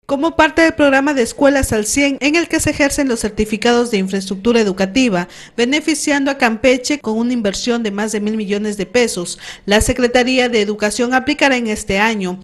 Como parte del programa de Escuelas al 100, en el que se ejercen los certificados de infraestructura educativa, beneficiando a Campeche con una inversión de más de 1.000 millones de pesos, la Secretaría de Educación aplicará en este año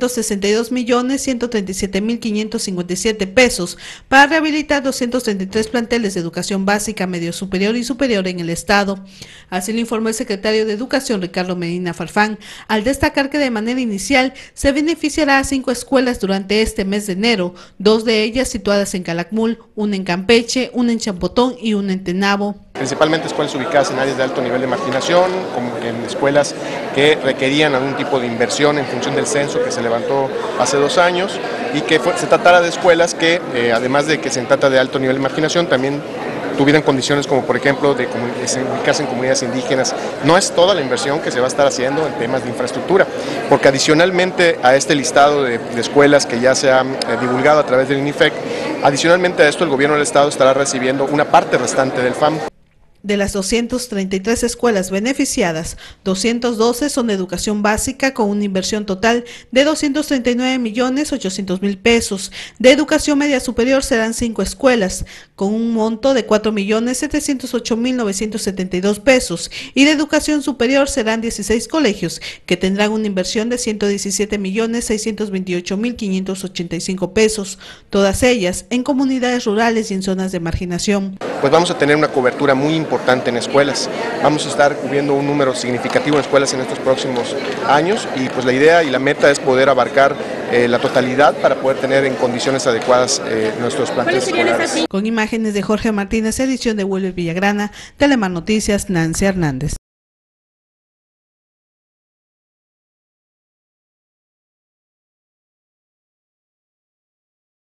362.137.557 pesos para rehabilitar 233 planteles de educación básica, medio superior y superior en el estado. Así lo informó el secretario de Educación, Ricardo Medina Farfán, al destacar que de manera inicial se beneficiará a 5 escuelas durante este mes de enero, 2 de ellas situadas en Calakmul, una en Campeche, una en Champotón y una en Tenabo. Principalmente escuelas ubicadas en áreas de alto nivel de marginación, como en escuelas que requerían algún tipo de inversión en función del censo que se levantó hace 2 años y que se tratara de escuelas que, además de que se trata de alto nivel de marginación, también tuvieran condiciones como por ejemplo de ubicarse en comunidades indígenas. No es toda la inversión que se va a estar haciendo en temas de infraestructura, porque adicionalmente a este listado de escuelas que ya se ha divulgado a través del INIFEC, adicionalmente a esto el gobierno del estado estará recibiendo una parte restante del FAM. De las 233 escuelas beneficiadas, 212 son de educación básica con una inversión total de 239.800.000 pesos. De educación media superior serán 5 escuelas con un monto de 4.708.972 pesos y de educación superior serán 16 colegios que tendrán una inversión de 117.628.585 pesos, todas ellas en comunidades rurales y en zonas de marginación. Pues vamos a tener una cobertura muy importante en escuelas. Vamos a estar cubriendo un número significativo de escuelas en estos próximos años y pues la idea y la meta es poder abarcar la totalidad para poder tener en condiciones adecuadas nuestros planteles escolares. Con imágenes de Jorge Martínez, edición de Wilber Villagrana, Telemar Noticias, Nancy Hernández.